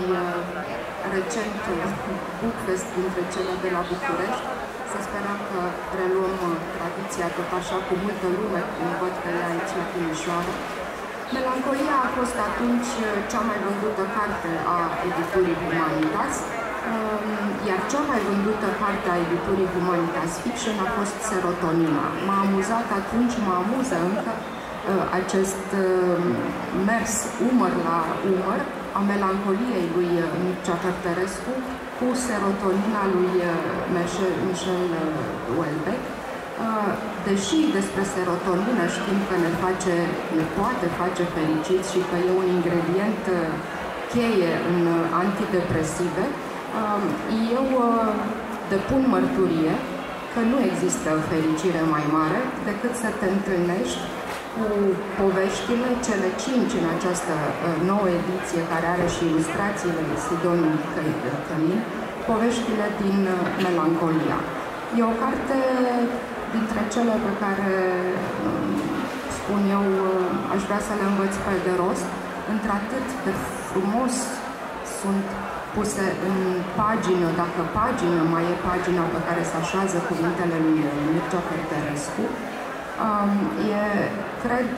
recent Bookfest dintre cele de la București. Să sperăm că reluăm tradiția tot așa cu multă lume, cum văd că e aici la Timișoara. Melancolia a fost atunci cea mai vândută carte a editurii Humanitas, iar cea mai vândută carte a editurii Humanitas Fiction a fost Serotonina. M-a amuzat atunci, mă amuză încă acest mers umăr la umăr a melancoliei lui Mircea Cărtărescu cu Serotonina lui Michel Houellebecq. Deși despre serotonină știm că ne poate face fericiți și că e un ingredient cheie în antidepresive, eu depun mărturie că nu există fericire mai mare decât să te întâlnești cu poveștile, cele 5 în această nouă ediție, care are și ilustrațiile Sidonie Cămin, poveștile din Melancolia. E o carte dintre cele pe care, spun eu, aș vrea să le învăț pe de rost, într-atât de frumos sunt puse în pagină, dacă pagină mai e pagina pe care se așează cuvintele lui Mircea Cărtărescu. E, cred,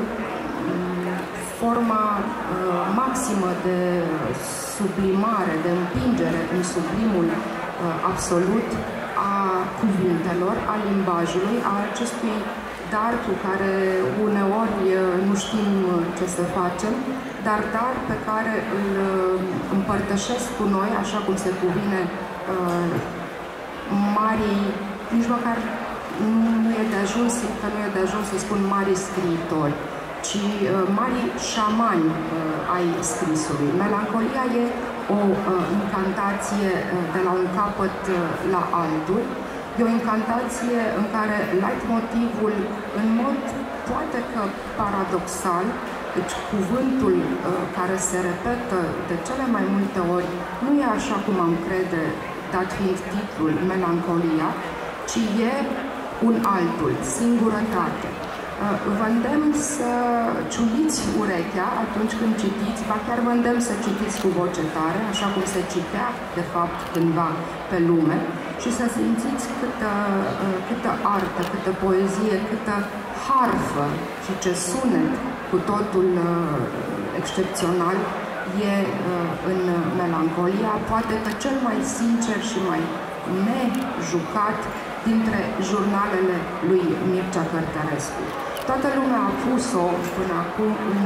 forma maximă de sublimare, de împingere în sublimul absolut a cuvintelor, a limbajului, a acestui dar cu care uneori nu știm ce să facem, dar dar pe care îl împărtășesc cu noi, așa cum se cuvine, marii, nici măcar nu e de ajuns, că nu e de ajuns să spun mari scriitori, ci mari șamani ai scrisului. Melancolia e o incantație de la un capăt la altul. E o incantație în care leitmotivul, în mod poate că paradoxal, deci cuvântul care se repetă de cele mai multe ori, nu e așa cum am crede, dat fiind titlul Melancolia, ci e un altul, singurătate. Vă îndemn să ciuliți urechea atunci când citiți, ba chiar vă îndemn să citiți cu voce tare, așa cum se citea, de fapt, cândva pe lume, și să simțiți câtă artă, câtă poezie, câtă harfă și ce sunet cu totul excepțional e în Melancolia, poate că cel mai sincer și mai nejucat dintre jurnalele lui Mircea Cărtărescu. Toată lumea a pus-o până acum în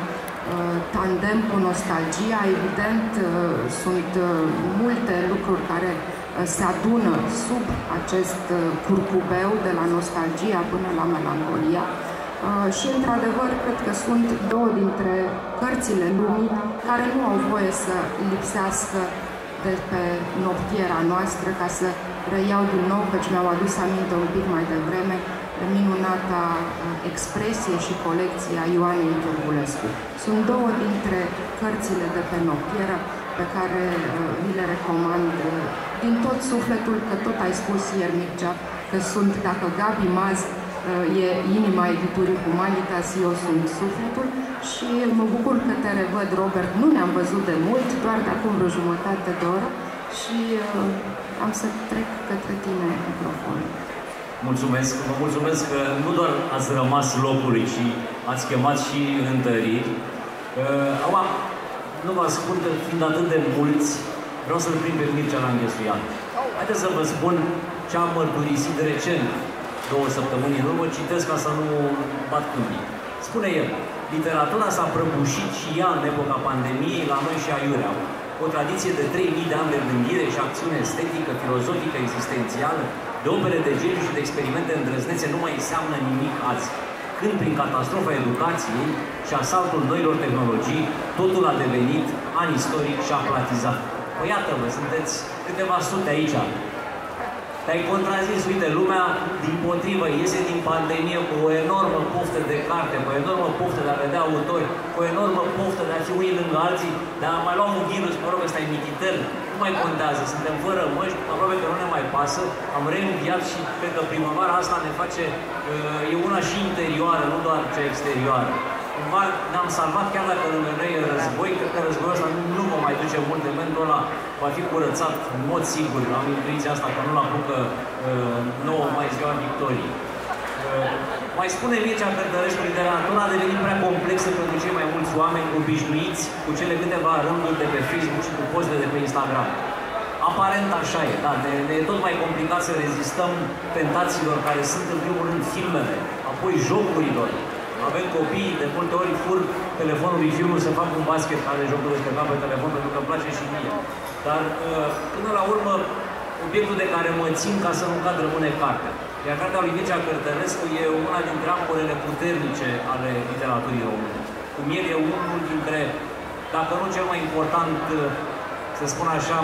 tandem cu nostalgia. Evident, sunt multe lucruri care se adună sub acest curcubeu de la nostalgia până la melancolia. Și, într-adevăr, cred că sunt două dintre cărțile lumii care nu au voie să lipsească de pe noptiera noastră, ca să reiau din nou, căci mi-au adus aminte un pic mai devreme, minunata expresie și colecție a Ioanei Turbulescu. Sunt două dintre cărțile de pe noptieră pe care vi le recomand din tot sufletul, că tot ai spus ieri, Mircea, că sunt, dacă Gabi Maz e inima editurii Humanitas, eu sunt sufletul și mă bucur că te revăd, Robert. Nu ne-am văzut de mult, doar de acum vreo jumătate de oră și am să trec către tine microfonul. Mulțumesc, vă mulțumesc că nu doar ați rămas locului, ci ați chemat și întăriri. Acum, nu vă spun că fiind atât de mulți, vreau să-l prind pe Mircea la înghesuială. Haideți să vă spun ce am mărturisit recent, 2 săptămâni în urmă, citesc ca să nu bat câmpii. Spune el, literatura s-a prăbușit și ea în epoca pandemiei la noi și aiurea. O tradiție de 3000 de ani de gândire și acțiune estetică, filozofică, existențială, de opere de geniu și de experimente îndrăznețe nu mai înseamnă nimic azi. Când, prin catastrofa educației și asaltul noilor tehnologii, totul a devenit an istoric și aplatizat. Păi iată-vă, sunteți câteva sute aici. Te-ai contrazis, uite, lumea, dimpotrivă, iese din pandemie cu o enormă poftă de carte, cu o enormă poftă de a vedea autori, cu o enormă poftă de a fi unii lângă alții, de a mai lua un virus, mă rog, ăsta e mititel, nu mai contează, suntem fără măști, aproape că nu ne mai pasă, am reînviat și cred că primăvara asta ne face, e una și interioară, nu doar cea exterioară. cumva ne-am salvat, chiar dacă lângă noi e război, cred că războiul ăsta nu va mai duce mult, eventul ăla va fi curățat în mod sigur. Am intuiția asta, că nu-l apucă nouă mai ziua victoriei. Mai spune Mircea Cărtărescu, literatura a devenit prea complexă pentru cei mai mulți oameni obișnuiți cu cele câteva rânduri de pe Facebook și cu postele de pe Instagram. Aparent așa e, da, ne e tot mai complicat să rezistăm tentațiilor care sunt în primul rând filmele, apoi jocurilor. Avem copii, de multe ori fur telefonul lui filmul să fac un basket care jocul descărcat pe telefon pentru că îmi place și mie. Dar până la urmă, obiectul de care mă țin ca să nu cad rămâne cartea. Iar cartea lui Mircea Cărtărescu e una dintre ancorele puternice ale literaturii române. Cum el e unul dintre, dacă nu cel mai important, să spun așa,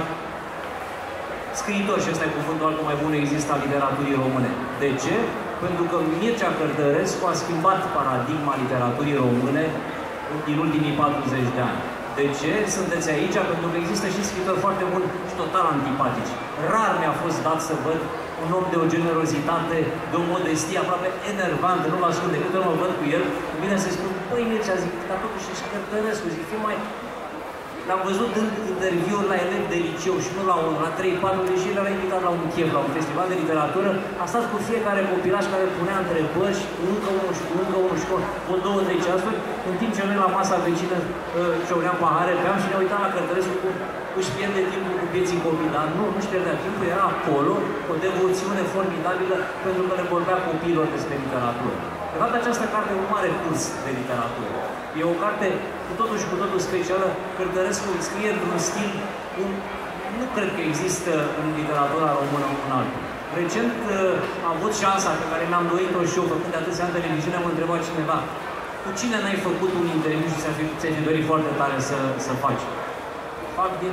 scriitor, și ăsta e cuvântul altul mai bun există al literaturii române. De ce? Pentru că Mircea Cărtărescu a schimbat paradigma literaturii române din ultimii 40 de ani. De ce sunteți aici? Pentru că există și scriitori foarte buni și total antipatici. Rar mi-a fost dat să văd un om de o generozitate, de o modestie aproape enervantă, nu vă ascund, de câte ori mă văd cu el, îmi vine să-i spun, băi Mircea, zic, dar totuși ești Cărtărescu, zic, fii mai... L-am văzut în interviuri la elevi de liceu și nu la 3-4, deși l-am invitat la un chef, la un festival de literatură, a stat cu fiecare copilaș care punea întrebări și cu încă unul și cu încă unul și cu 2-3 ceasuri, în timp ce noi la masa vecină șoream pahare, beam și ne uitam la Cărtărescu cum își pierde timpul cu vieții copii, dar nu își pierdea timpul, era acolo, cu o devoțiune formidabilă pentru că le vorbea copiilor despre literatură. De fapt, această carte e un mare curs de literatură. E o carte cu totul și cu totul specială. Cărtărescu scrie într-un stil cum nu cred că există în literatura română un altul. Recent am avut șansa pe care mi-am dorit-o și eu, făcând de atâția ani televiziune, am întrebat cineva cu cine n-ai făcut un interviu și ți-ai fi dorit foarte tare să faci? Fac din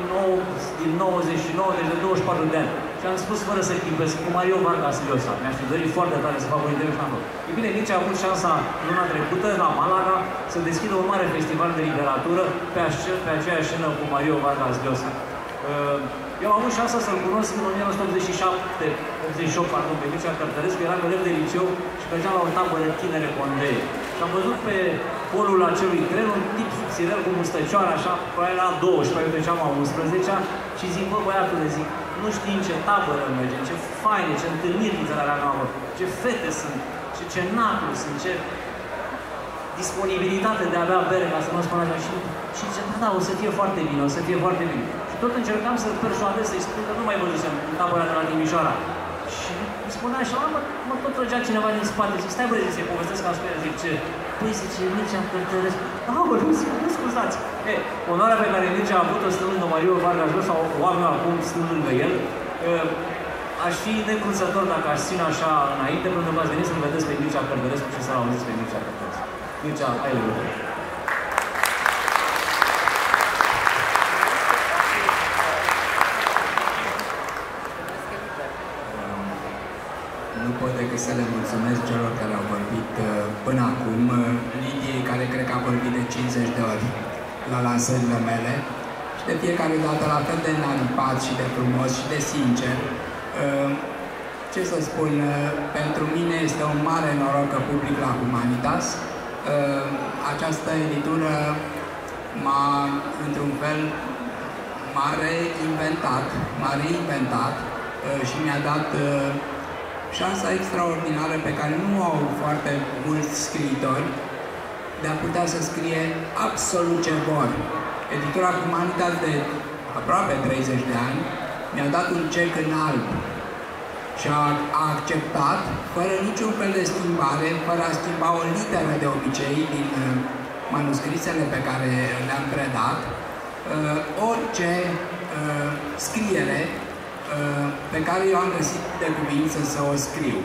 99, deci de 24 de ani. Și am spus fără să chipesc cu Mario Vargas Llosa. Mi-aș fi dorit foarte tare să fac un interviu și n-am făcut. E bine, Mircea a avut șansa luna trecută, la Malaga, să deschidă un mare festival de literatură pe aceeași scenă cu Mario Vargas Llosa. Eu am avut șansa să-l cunosc în 1988, pe Mircea Cărtărescu, eram elev de liceu și mergeam la o tabără tinere condee. Și am văzut pe polul acelui tren un tip subțirel cu mustăcioară, așa, care era 12, eu treceam la 11-a și zic, bă, băiatule, zic, nu știi în ce tabără mergem, ce faine, ce întâlniri literare am avut, ce fete sunt, ce nacuri sunt, ce disponibilitate de a avea bere, ca să nu spun așa, și zice, da, o să fie foarte bine, o să fie foarte bine. Și tot încercam să-l persuadez, să-i spun că nu mai văzusem în tabăra de la Timișoara. Și îmi spunea așa, mă tot trăgea cineva din spate, zic, stai bă, zice, povestesc ca spune, zic, ce? Păi, zice, Mircea Cărtărescu, nu scuzați. Onoarea pe care Mircea a avut-o stând lângă Mario Vargas Llosa, sau o am eu acum stând lângă el, aș fi necruțător dacă aș ține așa înainte, pentru că ați venit să-l vedeți pe Mircea Cărtărescu și să-l auziți pe Mircea Cărtărescu. Mircea, ai lucruri. Nu pot decât să le mulțumesc celor care au vorbit până acum, Lidiei, care cred că a vorbit de 50 de ori la lansările mele și de fiecare dată la fel de înalipat și de frumos și de sincer. Ce să spun, pentru mine este un mare noroc că public la Humanitas. Această editură m-a, într-un fel, m-a reinventat și mi-a dat șansa extraordinară pe care nu au foarte mulți scriitori de a putea să scrie absolut ce vor. Editura Humanitas de aproape 30 de ani mi-a dat un cec în alb și a acceptat, fără niciun fel de schimbare, fără a schimba o literă de obicei din manuscrisele pe care le-am predat, orice scriere pe care eu am găsit de cuvință să o scriu.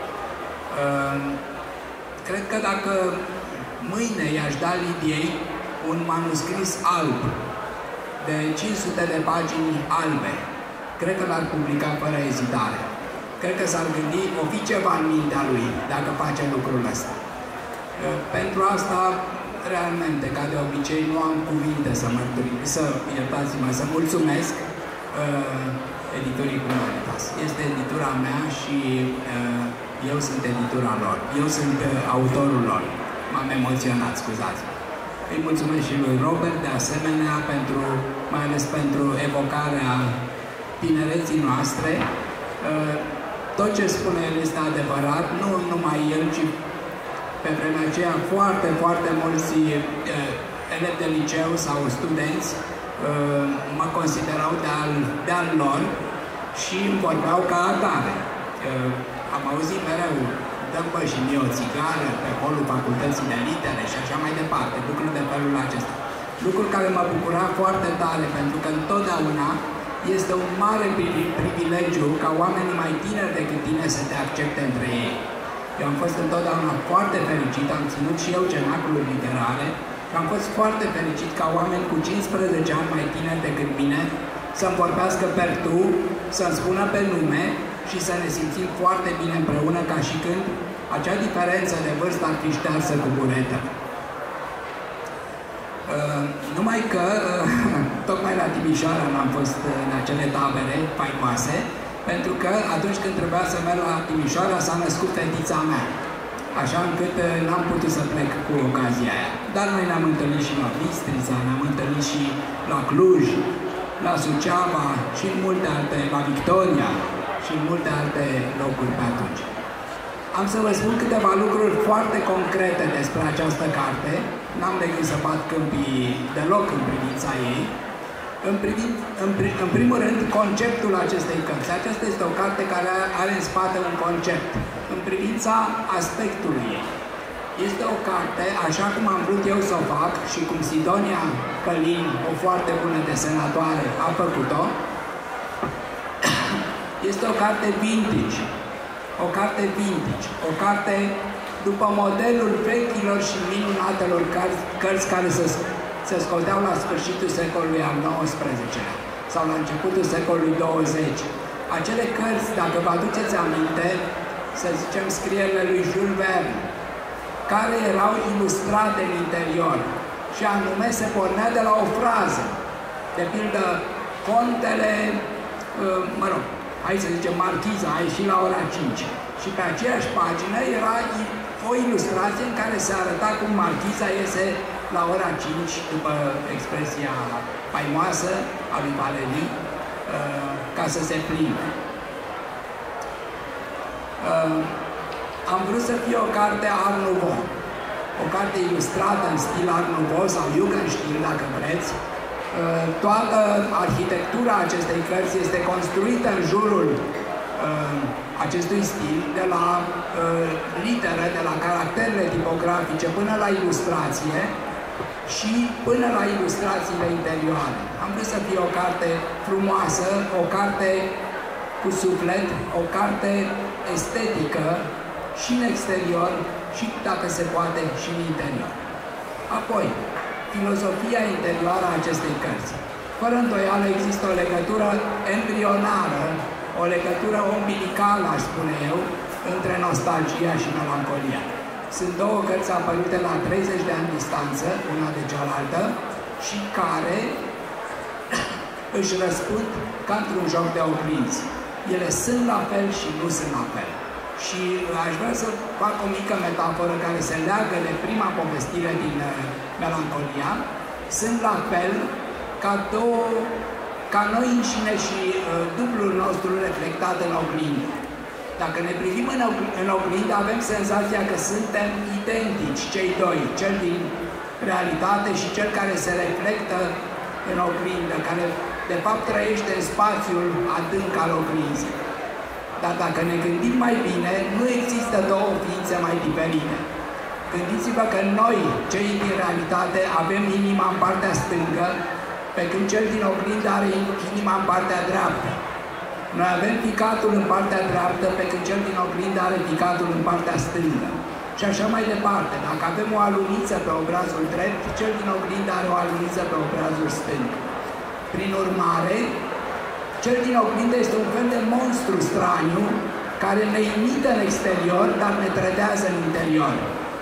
Cred că dacă mâine i-aș da Lidiei un manuscris alb de 500 de pagini albe, cred că l-ar publica fără ezitare. Cred că s-ar gândi, o fi ceva în mintea lui dacă face lucrul ăsta. Pentru asta, realmente, ca de obicei, nu am cuvinte iertați-mă, să mulțumesc editurii Humanitas. Este editura mea și eu sunt editura lor. Eu sunt autorul lor. m-am emoționat, scuzați-mă. Îi mulțumesc și lui Robert, de asemenea, mai ales pentru evocarea tinereții noastre. Tot ce spune el este adevărat, nu numai el, ci pe vremea aceea foarte, foarte mulți elevi de liceu sau studenți mă considerau de-al lor și îmi vorbeau ca atare. Am auzit mereu, dăm bă și mie o țigară pe holul facultății de litere și așa mai departe, lucruri de felul acesta. Lucruri care mă bucura foarte tare, pentru că întotdeauna este un mare privilegiu ca oamenii mai tineri decât tine să te accepte între ei. Eu am fost întotdeauna foarte fericit, am ținut și eu cenacluri literare și am fost foarte fericit ca oameni cu 15 ani mai tineri decât mine să-mi vorbească per tu, să-mi spună pe nume și să ne simțim foarte bine împreună, ca și când acea diferență de vârstă ar fi ștearsă cu buretă. Numai că tocmai la Timișoara n-am fost în acele tabere faimoase, pentru că atunci când trebuia să merg la Timișoara s-a născut fetița mea, așa încât n-am putut să plec cu ocazia aia. Dar noi ne-am întâlnit și la Bistrița, ne-am întâlnit și la Cluj, la Suceava și în multe alte, la Victoria și în multe alte locuri pe atunci. Am să vă spun câteva lucruri foarte concrete despre această carte. N-am de gând să bat câmpii deloc în privința ei. În primul rând, conceptul acestei cărți. Aceasta este o carte care are în spate un concept în privința aspectului ei. Este o carte, așa cum am vrut eu să o fac și cum Sidonia Călin, o foarte bună desenatoare, a făcut-o. Este o carte vintage. O carte vintage. O carte după modelul vechilor și minunatelor cărți care se scoteau la sfârșitul secolului al XIX-lea sau la începutul secolului 20. Acele cărți, dacă vă aduceți aminte, să zicem scrierile lui Jules Verne, care erau ilustrate în interior și anume se pornea de la o frază. De pildă, contele, mă rog, hai să zicem marchiza, a ieșit la ora 5. Și pe aceeași pagină era o ilustrație în care se arăta cum marchiza iese la ora 5, după expresia faimoasă a lui Valerii, ca să se plimbe. Am vrut să fie o carte Art Nouveau, o carte ilustrată în stil Art Nouveau sau Jugendstil, dacă vreți. Toată arhitectura acestei cărți este construită în jurul acestui stil, de la litere, de la caracterele tipografice până la ilustrație și până la ilustrațiile interioare. Am vrut să fie o carte frumoasă, o carte cu suflet, o carte estetică și în exterior și, dacă se poate, și în interior. Apoi, filozofia interioară a acestei cărți. Fără îndoială există o legătură embrionară, o legătură umbilicală, aș spune eu, între nostalgia și melancolia. Sunt două cărți apărute la 30 de ani distanță, una de cealaltă, și care își răspund ca într-un joc de oglinzi. Ele sunt la fel și nu sunt la fel. Și aș vrea să fac o mică metaforă care se leagă de prima povestire din Melancolia. Sunt la fel ca noi înșine și dublul nostru reflectat în oglindă. Dacă ne privim în oglindă, avem senzația că suntem identici, cei doi, cel din realitate și cel care se reflectă în oglindă, care de fapt trăiește în spațiul adânc al oglinzii. Dar dacă ne gândim mai bine, nu există două ființe mai diferite. Gândiți-vă că noi, cei din realitate, avem inima în partea stângă, pe când cel din oglindă are inima în partea dreaptă. Noi avem ficatul în partea dreaptă, pe când cel din oglindă are ficatul în partea stângă. Și așa mai departe. Dacă avem o aluniță pe obrazul drept, cel din oglindă are o aluniță pe obrazul stâng. Prin urmare, cel din oglindă este un fel de monstru straniu care ne imită în exterior, dar ne trădează în interior.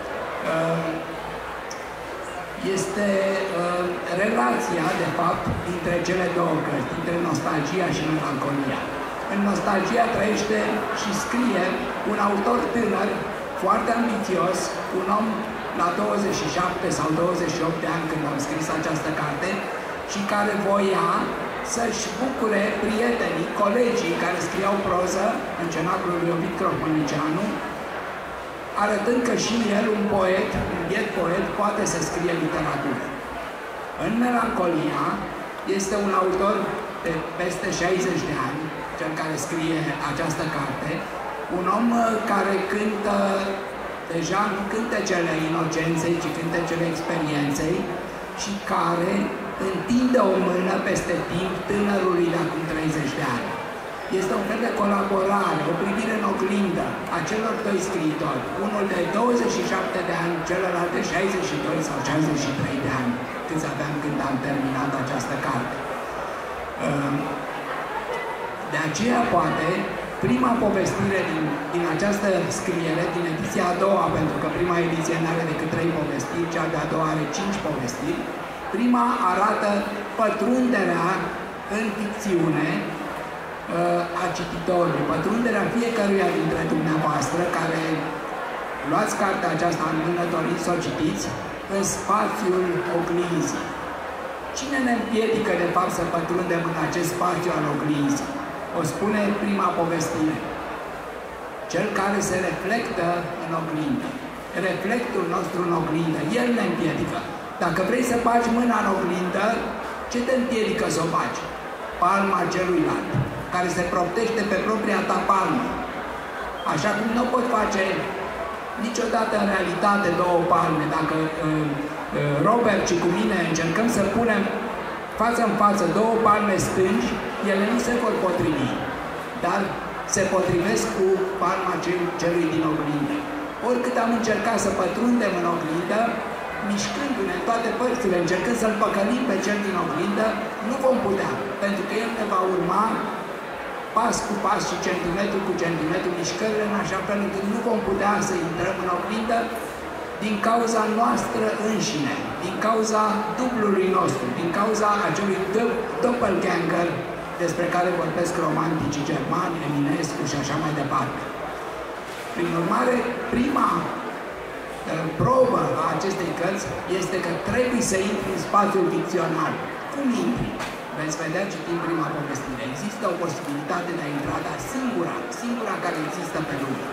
Este relația, de fapt, dintre cele două cărți, dintre nostalgia și melancolia. În nostalgia trăiește și scrie un autor tânăr, foarte ambițios, un om la 27 sau 28 de ani când am scris această carte și care voia să-și bucure prietenii, colegii care scriau proză în cenaclul lui Ovid Crocmănicianu, arătând că și el, un poet, un biet poet, poate să scrie literatură. În Melancolia este un autor de peste 60 de ani, cel care scrie această carte, un om care cântă deja nu cântecele inocenței, ci cântecele experienței și care întinde o mână peste timp tânărului de acum 30 de ani. Este un fel de colaborare, o privire în oglindă a celor doi scriitori, unul de 27 de ani, celălalt de 62 sau 63 de ani, câți aveam când am terminat această carte. De aceea, poate, prima povestire din această scriere, din ediția a doua, pentru că prima ediție nu are decât 3 povestiri, cea de-a doua are 5 povestiri, prima arată pătrunderea în ficțiune a cititorului, pătrunderea fiecăruia dintre dumneavoastră care luați cartea aceasta în mână, doriți să o citiți, în spațiul oglinzii. Cine ne împiedică de fapt să pătrundem în acest spațiu al oglinzii? O spune prima povestire. Cel care se reflectă în oglindă. Reflectul nostru în oglindă, el ne împiedică. Dacă vrei să bagi mâna în oglindă, ce te împiedică să o bagi? Palma celuilalt, care se proptește pe propria ta palmă. Așa cum nu pot face niciodată în realitate două palme. Dacă Robert și cu mine încercăm să punem față în față două palme stângi, ele nu se vor potrivi, dar se potrivesc cu palma celui din oglindă. Oricât am încercat să pătrundem în oglindă, mișcându-ne în toate părțile, încercând să-l păcălim pe cel din oglindă, nu vom putea, pentru că el ne va urma pas cu pas și centimetru cu centimetru mișcările, în așa fel încât nu vom putea să intrăm în oglindă din cauza noastră înșine, din cauza dublului nostru, din cauza acelui doppelganger despre care vorbesc romanticii germani, Eminescu și așa mai departe. Prin urmare, prima probă a acestei cărți este că trebuie să intri în spațiul ficțional. Cum intri? Veți vedea citind prima povestire. Există o posibilitate de a intra, dar singura care există pe lume.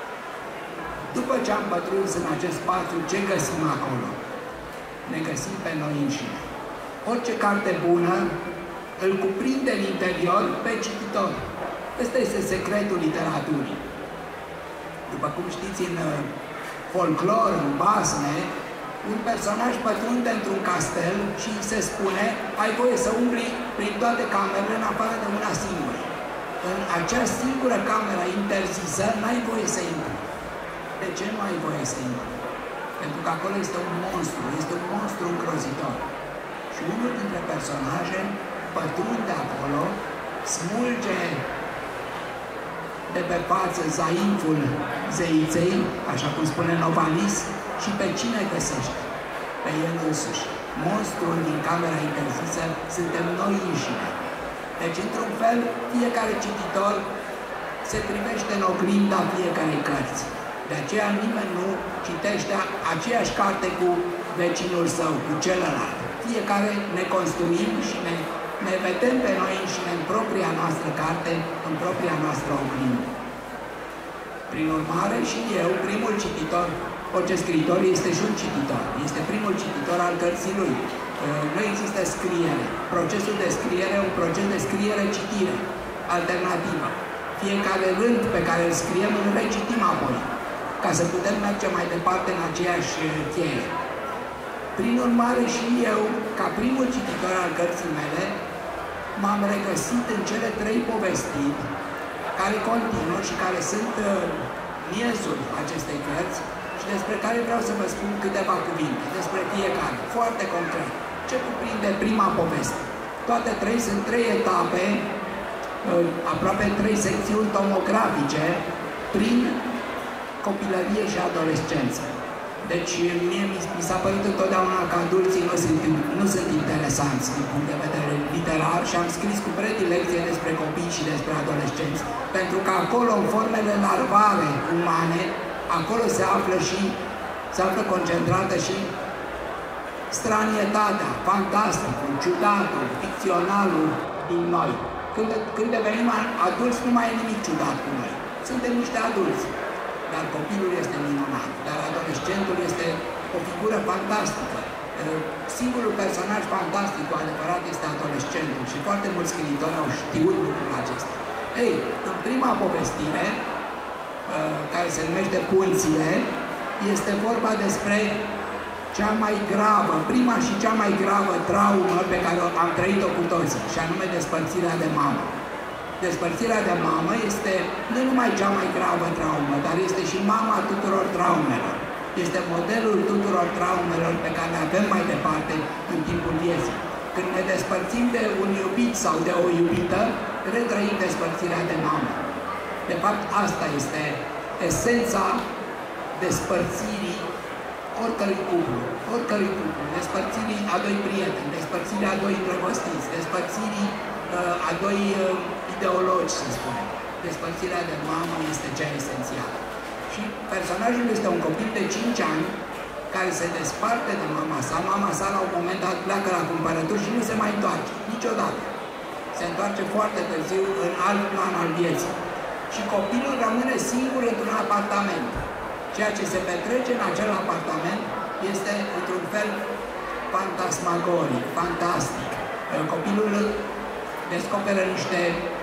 După ce am pătruns în acest spațiu, ce găsim acolo? Ne găsim pe noi înșine. Orice carte bună îl cuprinde în interior pe cititor. Ăsta este secretul literaturii. După cum știți, în folclor, în basme, un personaj pătrunde într-un castel și se spune: ai voie să umbli prin toate camerele în afară de una singură. În acea singură cameră interzisă, n-ai voie să intri. De ce nu ai voie să intri? Pentru că acolo este un monstru îngrozitor. Și unul dintre personaje pătrunde acolo, smulge de pe față zaimful zeiței, așa cum spune Novalis, și pe cine găsește? Pe el însuși. Monstrul din camera interzisă suntem noi înșine. Deci, într-un fel, fiecare cititor se privește în oglinda fiecarei cărți. De aceea nimeni nu citește aceeași carte cu vecinul său, cu celălalt. Fiecare ne construim și ne vedem pe noi înșine în propria noastră carte, în propria noastră oglindă. Prin urmare, și eu, primul cititor, orice scriitor este și un cititor, este primul cititor al cărții lui. Nu există scriere. Procesul de scriere e un proces de scriere-citire, alternativă. Fiecare rând pe care îl scriem îl recitim apoi, ca să putem merge mai departe în aceeași cheie. Prin urmare, și eu, ca primul cititor al cărții mele, m-am regăsit în cele 3 povestiri care continuă și care sunt miezul acestei cărți și despre care vreau să vă spun câteva cuvinte despre fiecare, foarte concret. Ce cuprinde prima poveste? Toate 3 sunt 3 etape, aproape 3 secțiuni tomografice prin copilărie și adolescență. Deci, mie mi s-a părut întotdeauna că adulții nu sunt interesanți din punct de vedere literar și am scris cu predilecție despre copii și despre adolescenți. Pentru că acolo, în formele larvare umane, acolo se află și se află concentrată și stranietatea, fantasticul, ciudatul, ficționalul din noi. Când devenim adulți, nu mai e nimic ciudat cu noi. Suntem niște adulți, dar copilul este minunat, dar adolescentul este o figură fantastică. Singurul personaj fantastic cu adevărat este adolescentul și foarte mulți scriitori au știut lucrul acesta. Ei, în prima povestire, care se numește Punțile, este vorba despre cea mai gravă, prima și cea mai gravă traumă pe care am trăit-o cu toții, și anume despărțirea de mamă. Despărțirea de mamă este nu numai cea mai gravă traumă, dar este și mama tuturor traumelor. Este modelul tuturor traumelor pe care le avem mai departe în timpul vieții. Când ne despărțim de un iubit sau de o iubită, retrăim despărțirea de mamă. De fapt, asta este esența despărțirii oricărui cuplu, despărțirii a doi prieteni, despărțirii a doi îndrăgostiți, despărțirii a doi ideologi, să spunem. Despărțirea de mamă este cea esențială. Și personajul este un copil de 5 ani care se desparte de mama sa. Mama sa la un moment dat pleacă la cumpărături și nu se mai întoarce, niciodată. Se întoarce foarte târziu în alt plan al vieții. Și copilul rămâne singur într-un apartament. Ceea ce se petrece în acel apartament este, într-un fel, fantasmagoric, fantastic. Copilul descoperă niște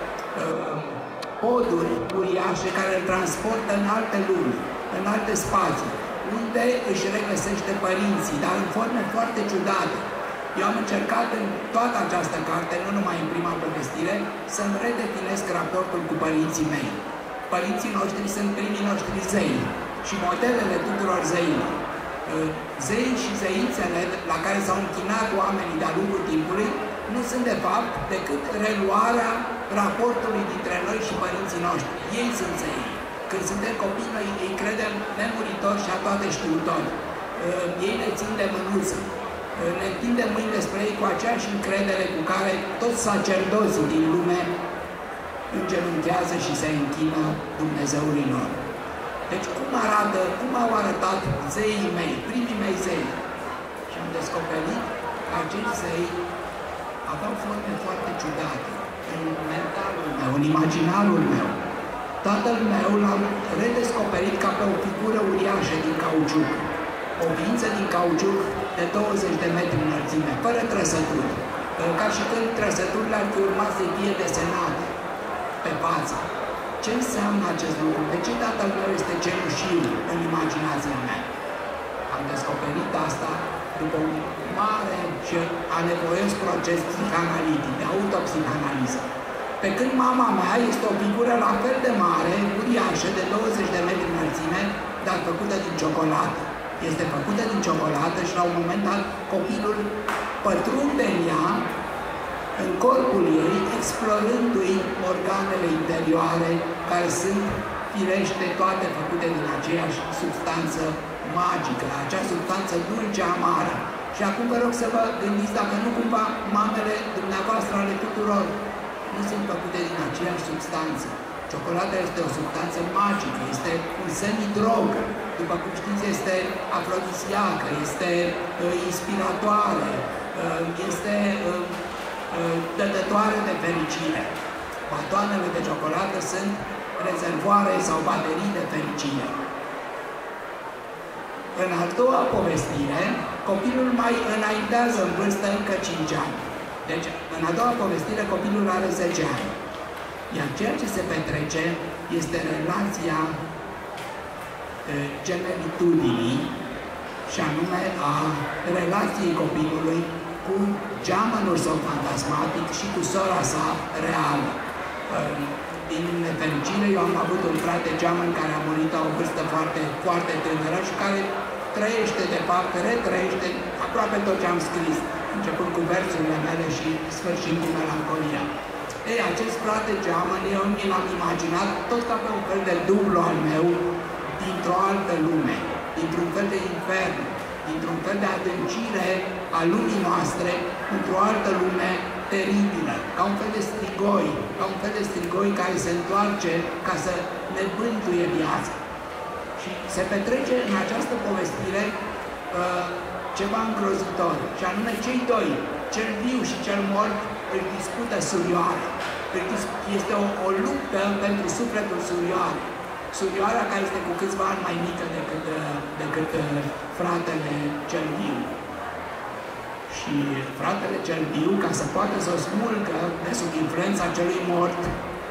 poduri uriașe care îl transportă în alte lumi, în alte spații, unde își regăsește părinții, dar în forme foarte ciudate. Eu am încercat în toată această carte, nu numai în prima povestire, să-mi redefinesc raportul cu părinții mei. Părinții noștri sunt primii noștri zei și modelele tuturor zeilor. Zei și zeițele la care s-au închinat oamenii de-a lungul timpului nu sunt de fapt decât reluarea raportului dintre noi și părinții noștri. Ei sunt zei. Când suntem copii, noi îi credem nemuritori și a toate știutori. Ei ne țin de mânuță. Ne întindem mâinile spre ei cu aceeași încredere cu care toți sacerdoții din lume îngenunchează și se închină Dumnezeurilor. Deci cum au arătat zeii mei, primii mei zei? Și am descoperit că acești zei aveau forme foarte ciudate în mentalul meu, în imaginarul meu. Tatăl meu l-am redescoperit ca pe o figură uriașă din cauciuc. O ființă din cauciuc de 20 de metri înălțime, fără trăsături. Ca și când trăsăturile ar fi urmat să fie desenate pe față. Ce înseamnă acest lucru? De ce tatăl meu este cenușiu în imaginația mea? Am descoperit asta după un mare și anevoios proces psihanalitic, de autopsihanaliză. Pe când mama mea este o figură la fel de mare, uriașă, de 20 de metri înălțime, dar făcută din ciocolată. Este făcută din ciocolată și la un moment dat copilul pătrunde în ea, în corpul ei, explorându-i organele interioare, care sunt firește toate făcute din aceeași substanță magică, acea substanță dulce, amară. Și acum vă rog să vă gândiți dacă nu cumva mamele dumneavoastră ale tuturor nu sunt făcute din aceeași substanță. Ciocolata este o substanță magică, este un semidrog, după cum știți, este afrodisiacă, este inspiratoare, este dătătoare de fericire. Batoanele de ciocolată sunt rezervoare sau baterii de fericire. În a doua povestire, copilul mai înaintează în vârstă încă 5 ani. Deci, în a doua povestire, copilul are 10 ani. Iar ceea ce se petrece este relația gemelitudinii, și anume a relației copilului cu geamănul său fantasmatic și cu sora sa reală. Din nefericire, eu am avut un frate geamăn care a murit la o vârstă foarte, foarte tânără și care trăiește, de fapt, retrăiește aproape tot ce am scris, începând cu versurile mele și sfârșind cu melancolia. Ei, acest frate geamăn, eu mi l-am imaginat tot ca pe un fel de dublu al meu, dintr-o altă lume, dintr-un fel de infern, dintr-un fel de adâncire a lumii noastre, într-o altă lume teribilă, ca un fel de strigoi care se întoarce ca să ne bântuie viața. Și Și se petrece în această povestire ceva îngrozitor, și anume cei doi, cel viu și cel mort, își dispută surioara. Este o luptă pentru sufletul surioare. Surioara care este cu câțiva ani mai mică decât fratele cel viu. Și fratele cel viu, ca să poată să o smulgă de sub influența celui mort,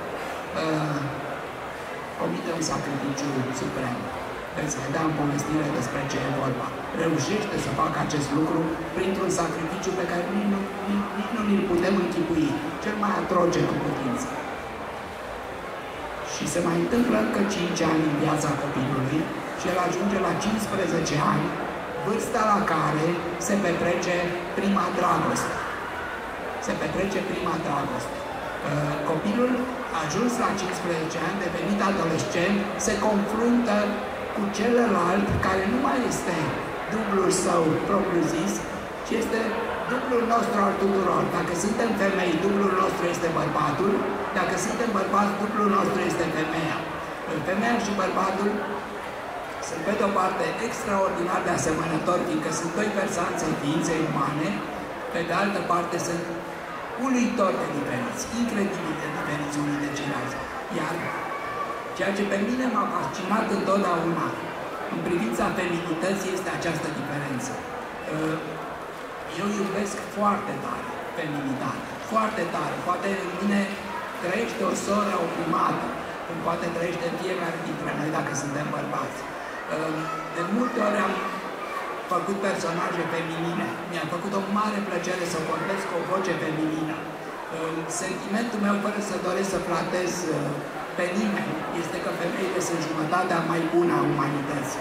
comite un sacrificiu suprem. Veți vedea în povestire despre ce e vorba. Reușește să facă acest lucru printr-un sacrificiu pe care nici nu îl putem închipui, cel mai atroce cu putință. Și se mai întâmplă încă 5 ani în viața copilului și el ajunge la 15 ani, vârsta la care se petrece prima dragoste. Se petrece prima dragoste. Copilul, ajuns la 15 ani, devenit adolescent, se confruntă cu celălalt care nu mai este dublul său propriu-zis, ci este dublul nostru al tuturor. Dacă suntem femei, dublul nostru este bărbatul; dacă suntem bărbați, dublul nostru este femeia. Femeia și bărbatul sunt pe de-o parte extraordinar de asemănători, fiindcă sunt doi versanți ai ființei umane, pe de altă parte sunt uluitor de diferiți, incredibil de diferiți unii de ceilalți. Iar ceea ce pe mine m-a fascinat întotdeauna în privința feminității este această diferență. Eu iubesc foarte tare feminitatea, foarte tare. Poate în mine trăiește o soră oprimată, cum poate trăiește fiecare dintre noi dacă suntem bărbați. De multe ori am făcut personaje feminine. Mi-a făcut o mare plăcere să vorbesc cu o voce feminină. Sentimentul meu, fără să doresc să flatez pe nimeni, este că femeile sunt jumătatea mai bună a umanității.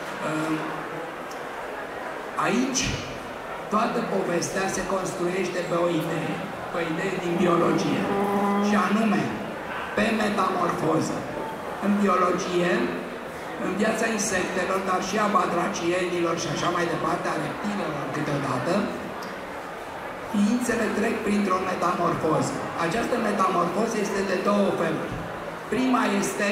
Aici, toată povestea se construiește pe o idee din biologie, și anume pe metamorfoză. În biologie, în viața insectelor, dar și a batracienilor și așa mai departe, a reptilelor câteodată, ființele trec printr-o metamorfoză. Această metamorfoză este de două feluri. Prima este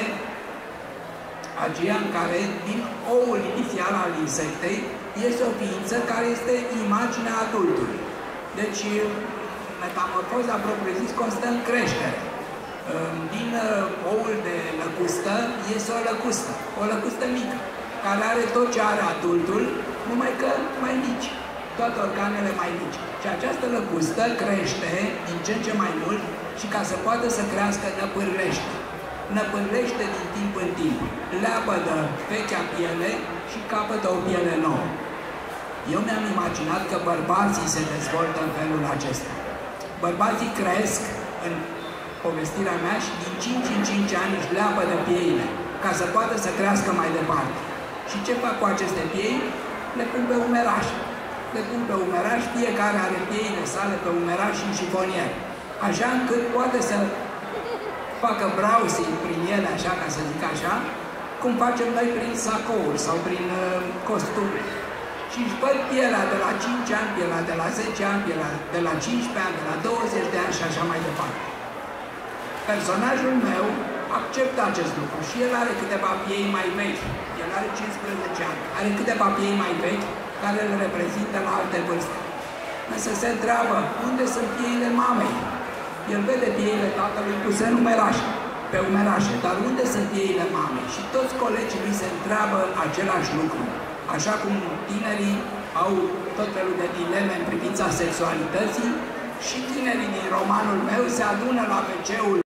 aceea în care, din oul inițial al insectei, este o ființă care este imaginea adultului. Deci, metamorfoza propriu-zis constă în creștere. Din oul de lăcustă iese o lăcustă mică, care are tot ce are adultul, numai că mai mici, toate organele mai mici. Și această lăcustă crește din ce în ce mai mult și ca să poată să crească năpârlește din timp în timp, leapădă vechea piele și capătă o piele nouă. Eu mi-am imaginat că bărbații se dezvoltă în felul acesta. Bărbații cresc în povestirea mea și din 5 în 5 ani își leapădă pieile ca să poată să crească mai departe. Și ce fac cu aceste piei? Le pun pe umeraș. Fiecare are pieile sale pe umeraș și în șifonier. Așa încât poate să facă browsing prin ele, așa, ca să zic așa, cum facem noi prin sacouri sau prin costume. Și își văd pielea de la 5 ani, pielea de la 10 ani, pielea de la 15 ani, de la 20 de ani și așa mai departe. Personajul meu acceptă acest lucru și el are câteva piei mai vechi. El are 15 ani. Are câteva piei mai vechi care îl reprezintă la alte vârste. Însă se întreabă, unde sunt pieile mamei? El vede pieile tatălui puse în pe umerașe, dar unde sunt pieile mamei? Și toți colegii lui se întreabă același lucru. Așa cum tinerii au tot felul de dileme în privința sexualității, și tinerii din romanul meu se adună la WC-ul